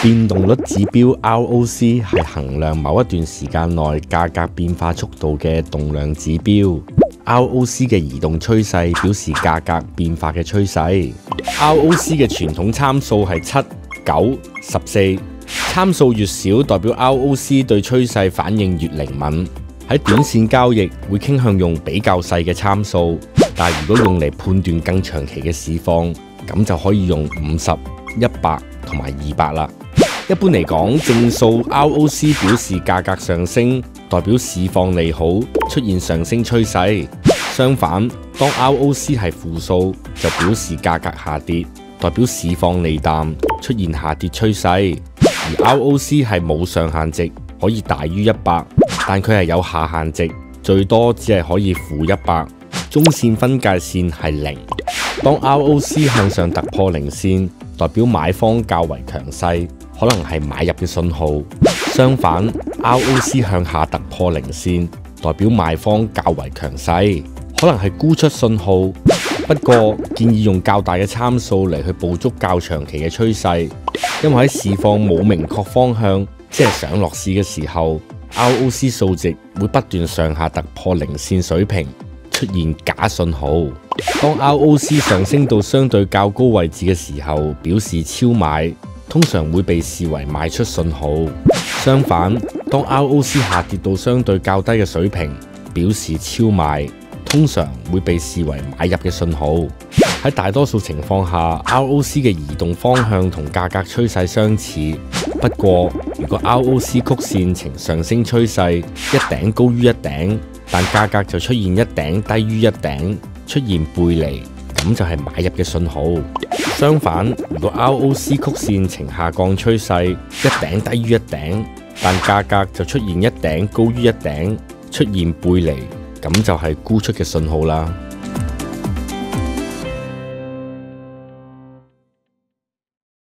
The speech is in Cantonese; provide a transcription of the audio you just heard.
變動率指標 ROC 係衡量某一段時間內價格變化速度嘅動量指標。ROC 嘅移動趨勢表示價格變化嘅趨勢。ROC 嘅傳統參數係7、9、14，參數越少代表 ROC 對趨勢反應越靈敏。喺短線交易會傾向用比較細嘅參數，但係如果用嚟判斷更長期嘅市況，咁就可以用50、100同埋200啦。一般嚟講，正數 ROC 表示價格上升，代表市況利好，出現上升趨勢。相反，當 ROC 係負數，就表示價格下跌，代表市況利淡，出現下跌趨勢。而 ROC 係冇上限值，可以大於100，但佢係有下限值，最多只係可以負100。中線分界線係0。當 ROC 向上突破0線，代表買方較為強勢，可能係買入嘅信號。相反 ，ROC 向下突破0線，代表賣方較為強勢，可能係沽出信號。不過建議用較大嘅參數嚟去捕捉較長期嘅趨勢，因為喺市況冇明確方向，即係上落市嘅時候 ，ROC 數值會不斷上下突破0線水平，出現假信號。當 ROC 上升到相對較高位置嘅時候，表示超買，通常會被視為賣出信號。相反，當 ROC 下跌到相對較低嘅水平，表示超賣，通常會被視為買入嘅信號。喺大多數情況下 ，ROC 嘅移動方向同價格趨勢相似。不過，如果 ROC 曲線呈上升趨勢，一頂高於一頂，但價格就出現一頂低於一頂，出現背離，咁就係買入嘅信號。相反，如果 ROC 曲線呈下降趨勢，一頂低於一頂，但價格就出現一頂高於一頂，出現背離，咁就係沽出嘅信號啦。